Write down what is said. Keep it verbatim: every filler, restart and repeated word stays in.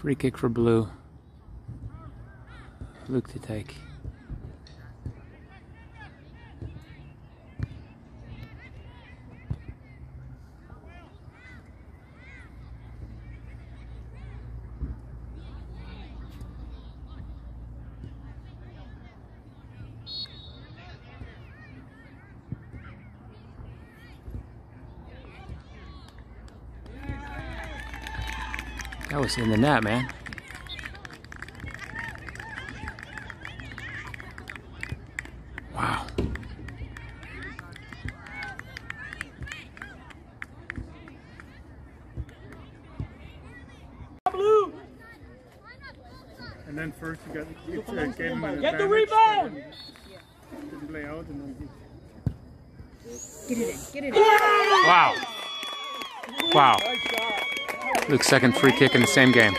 Free kick for Blue. Luke to take. That was in the net, man. Wow. And then first you got you uh, gave him an Get the advantage, rebound! Didn't play out and then Get it in, get it in. Wow. Wow. Luke's second free kick in the same game.